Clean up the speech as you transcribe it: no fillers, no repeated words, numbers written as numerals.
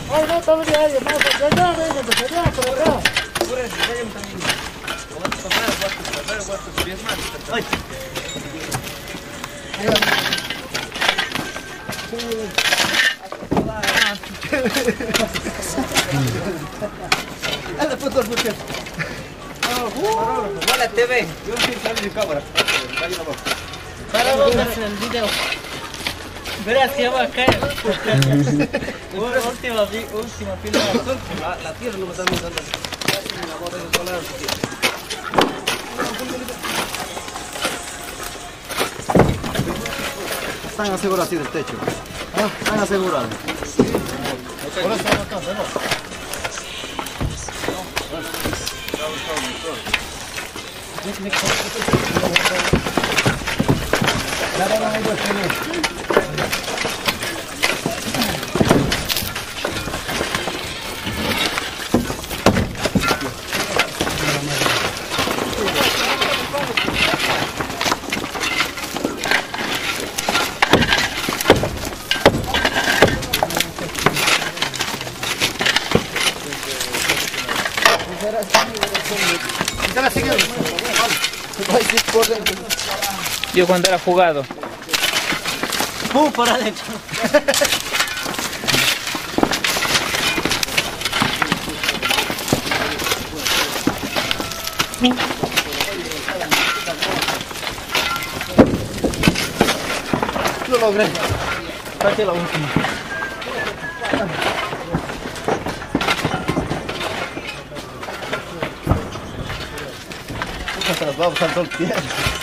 Ay, no, estamos de ahí, más allá, venga, de allá, por acá. Ay. Anda, puto, puto. Hola, TV. Yo no quiero salir de cámara. Para vamos a hacer el video. Verás que va a caer. Última fila. La tierra no me está dando tanta. Están asegurados así del techo. Están asegurados. Por eso no está, ¿no? Yo cuando era jugado. ¡Pum! Para adentro. Lo logré. Saqué la última. Vamos a saltar el pie.